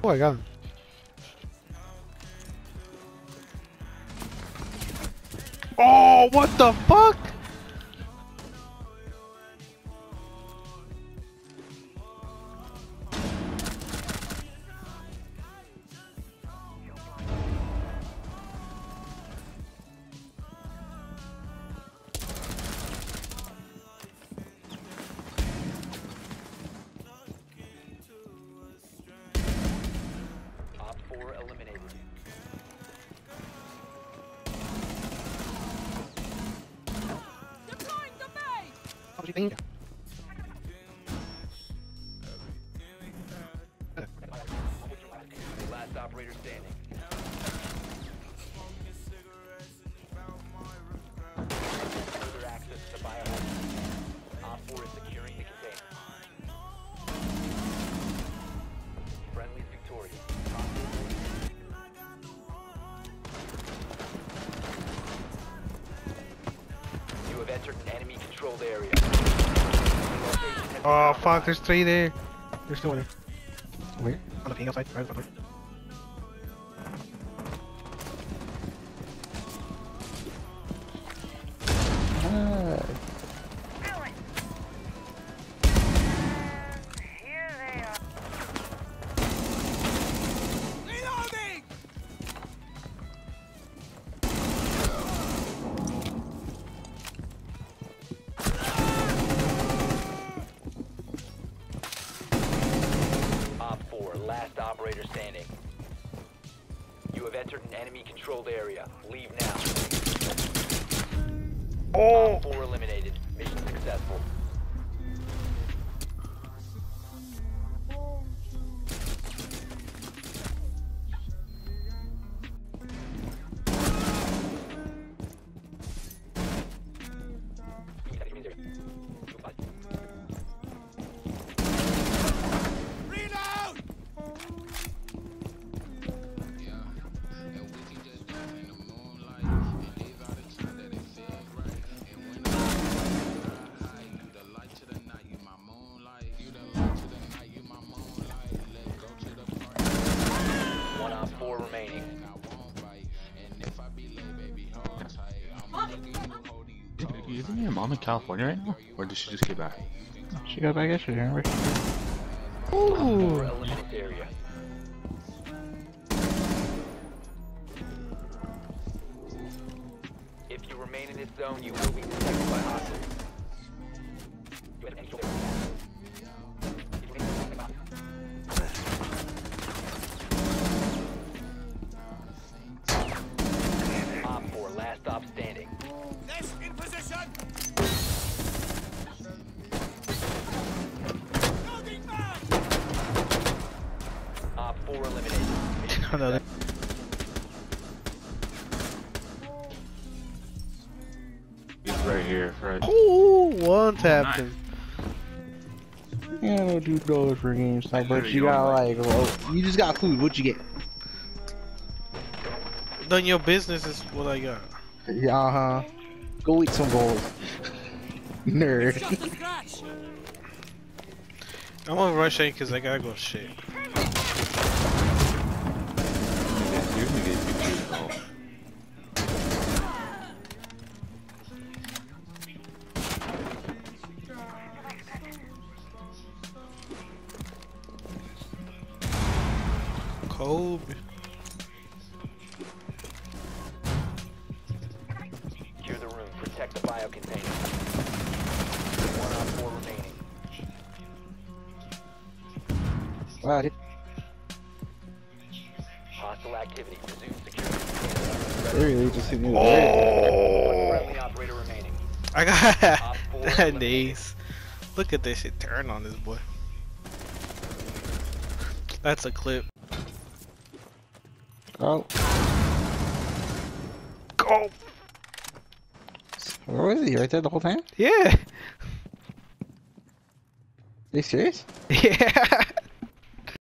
Oh, I got him. Oh, what the fuck? Op 4 eliminated. Deploying the base! What do you think? Last operator standing. Further access to the biohazard. Op 4 is securing the container. Friendly's victorious. You have entered an enemy-controlled area. Oh fuck, there's 3 there. There's 2 there. Where? On the ping outside. Right, right. Reloading! Op 4, last operator standing. You have entered an enemy-controlled area. Leave now. Oh! Op 4 eliminated. Mission successful. Reload! One Op 4 remaining. Isn't your mom in California right now? Or did she just get back? She got back yesterday, remember? Op 4 Ooh! eliminated area. If you remain in this zone, you will be detected by hostiles. You have entered. Op 4, last stop standing. This in position! Loading back! Op 4 eliminated. Mission Another. He's right here, right? Ooh! One tapped him. Yeah, no $2 for games. Like, but Hey, you you're got like- like, well, you just got food. What you get? Done your business is what I got. Yeah, Go eat some gold. Nerd. Just a scratch! I'm gonna rush in because I gotta go shit. You're gonna get pictures though. Kobe. Secure the room. Protect the bio container. One Op 4 remaining. Wow, dude. Hostile activity. Resume security. They really just hit me with Oh! Friendly operator remaining. I Op got 4 that eliminated. knees. Look at this shit turn on this boy. That's a clip. Oh, Go! where was he? Right there the whole time? Yeah! Are you serious? Yeah!